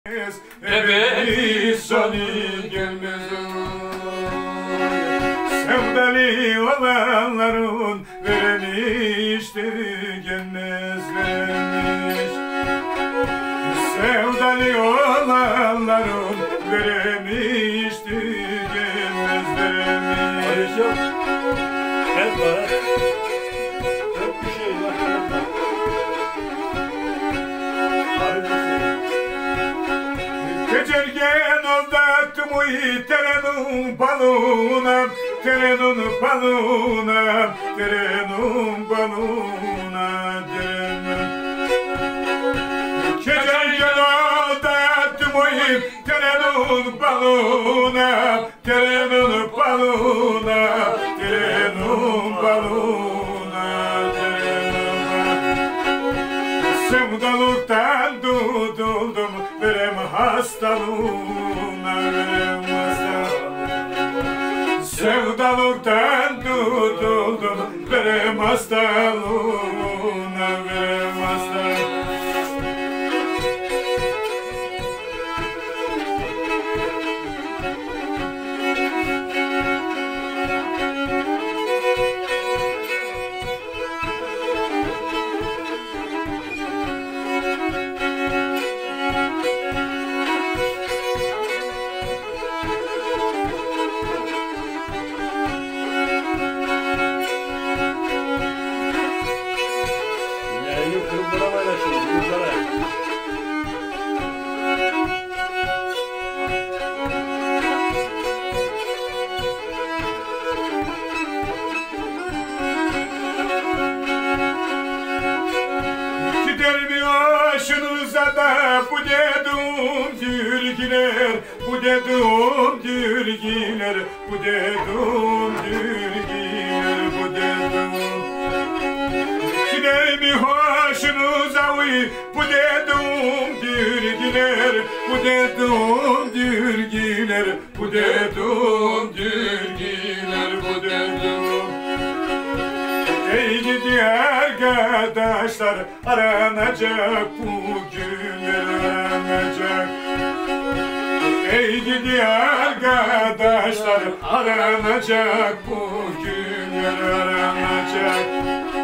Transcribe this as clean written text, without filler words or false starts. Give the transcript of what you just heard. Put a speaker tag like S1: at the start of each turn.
S1: Ebedi sonu gelmez. Sevdalı olanların verenişleri gelmezlermiş. Sevdalı olanların verenişleri gelmezlermiş.
S2: Gel bana. Yok bir şey var.
S1: Geçerken aldattım o terenin balığına, terenin balığına, terenin balığına, geçerken aldattım o terenin balığına, terenin balığına, terenin balığına, sevdalıktan tutuldum, verem hastalığına, verem hastalığına. Sevdalıktan tutuldum, verem hastalığına, verem hastalığına. Bu dedim dürgiler, bu dedim dürgiler, bu dedim dürgiler, bu dedim. Gider mi hoşunuza uy, bu dedim dürgiler, bu dedim dürgiler, bu dedim dürgiler, bu dedim. Ey gidi arkadaşlar, aranacak bugünler aranacak. Ey gidi arkadaşlar, aranacak bugünler aranacak.